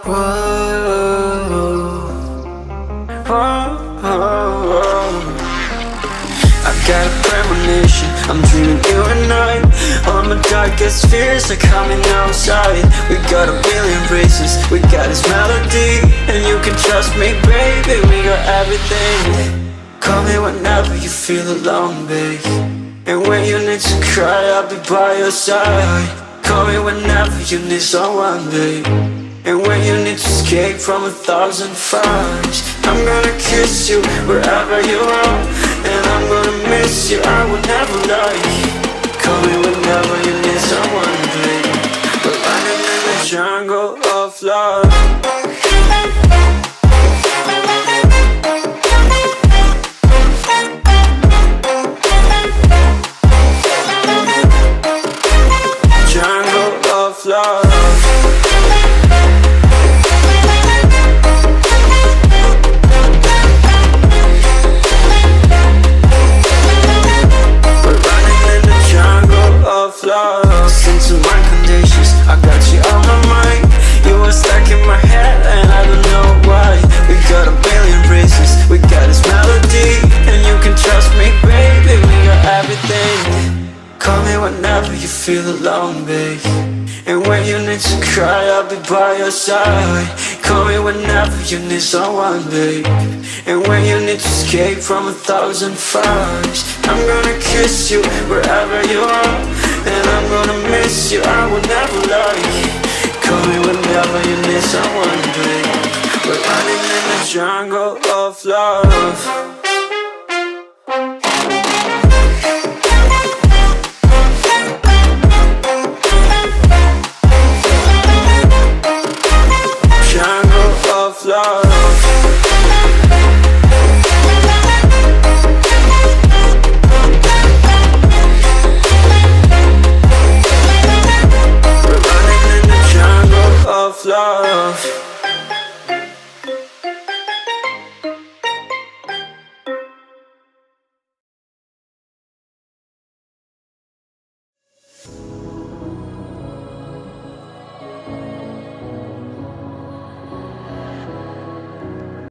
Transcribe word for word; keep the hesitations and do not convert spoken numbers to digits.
Whoa, whoa, whoa. I got a premonition, I'm dreaming you and I. All my darkest fears are coming outside. We got a billion races, we got this melody. And you can trust me, baby, we got everything. Call me whenever you feel alone, babe. And when you need to cry, I'll be by your side. Call me whenever you need someone, babe. And when you need to escape from a thousand fires, I'm gonna kiss you wherever you are. And I'm gonna miss you, I will never lie. Call me whenever you need someone, babe. We're running in the jungle of love. Love. We're running in the jungle of love. Listen to my conditions, I got you on my mind. You were stuck in my head and I don't know why. We got a billion races, we got this melody. And you can trust me, baby, we got everything. Call me whenever you feel alone, babe. And when you need to cry, I'll be by your side. Call me whenever you need someone, babe. And when you need to escape from a thousand fires, I'm gonna kiss you wherever you are. And I'm gonna miss you, I will never lie. Call me whenever you need someone, babe. We're running in the jungle of love.